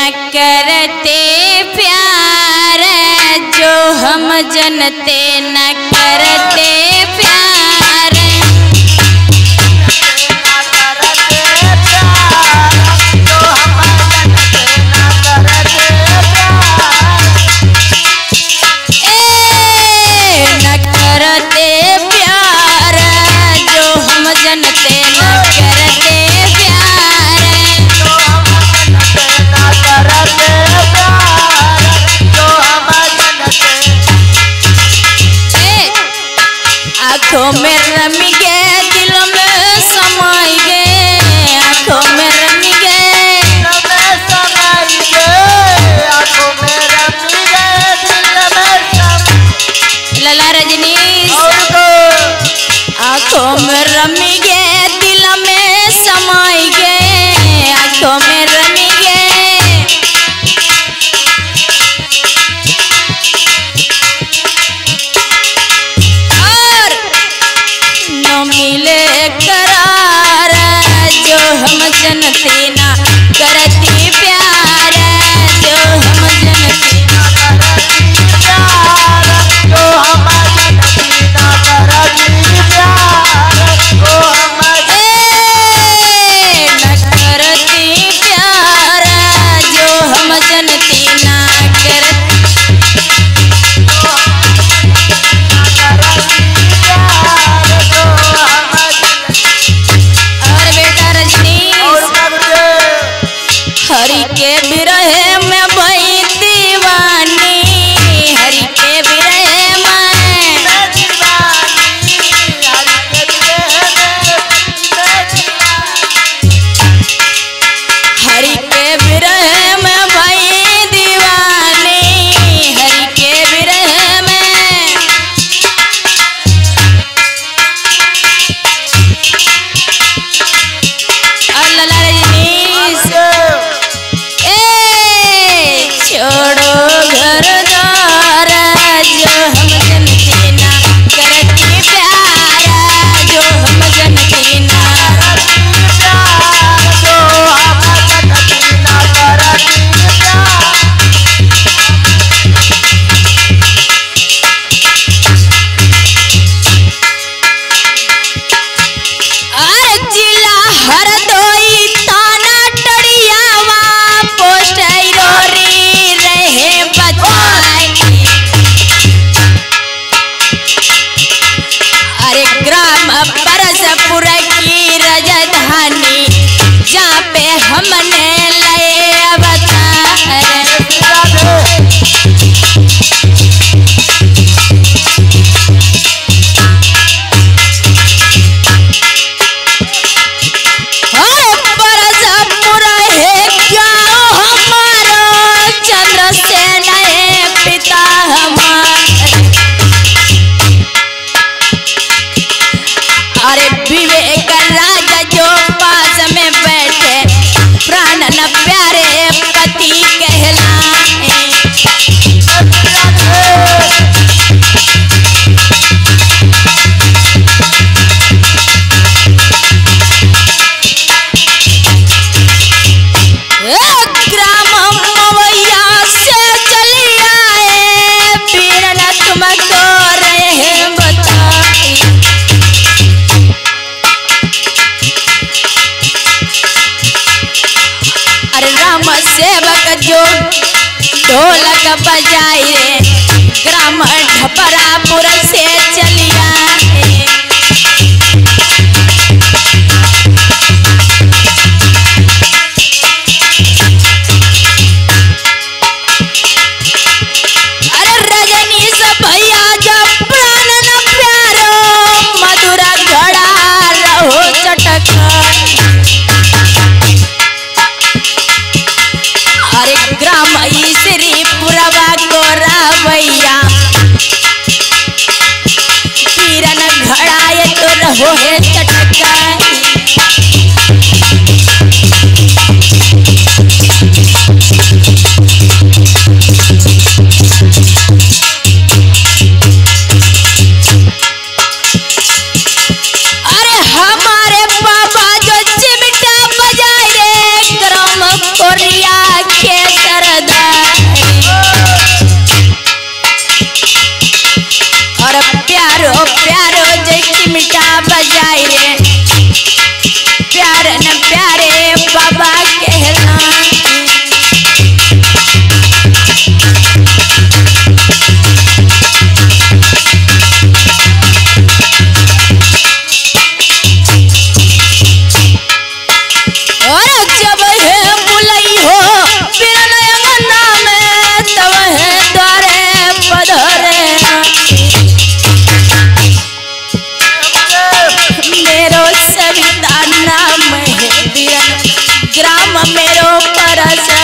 करते प्यार, जो हम जनते न करते प्यार। आँखों में रम गए, दिल में समाई गए, आँखों में रम गए, दिल में समाई गए, आँखों में रम गए, दिल में समाई। लला रजनीश, आँखों में रम गए, दिल में समाई गए, आँखों में रम गए। मिले करार, जो हम जनते ना करती प्यार, जो हम जनते ना करती प्यार, जो हम जनते ना करती प्यार, जो हम न करती प्यार, जो हम जनते ना करती। हरि के बिरहे में भई दीवानी, हरि के बिरहे में दीवानी, हरि के बिरहे हरि के बिरहे में भई दीवानी, हरि के बिरहे में। अल्लाह रजनीश, छोड़ो घर द्वार, जो हम जनते ना करती प्यार, जो हम जनते ना करती प्यार, जो हम जनते ना करती प्यार। अरे जिला हरदोई थाना टड़ियावा, पोस्ट रोरी रहे बचाई। अरे ग्राम परसपुर की राजधानी, जहाँ पे हमने लए अवतार। परसपुर है गाँव हमारा, चंद्रसेन है पिता हमारा। अरे विवेक राजा जो पास में बैठे, प्राण न प्यारे पति कहलाए। ग्राम मवैया से चली आए, पीर न तुमको रहे बचाई। अरे राम सेवक जो ढोलक बजाई रे, ग्राम ढपरापुर से चली आए। अरे रजनीश भैया जब प्राण न प्यारो, मधुरा घड़ा रहो चटक। अरे ग्राम श्री पुरवा को राव मिटा बजाई रे प्यारे न प्यारे बाबा कहलाए। और जब है बुलई हो बिरन अंगना में तब है द्वारे पधरे मेरो सविता नाम है बिरन ग्राम मेरो परस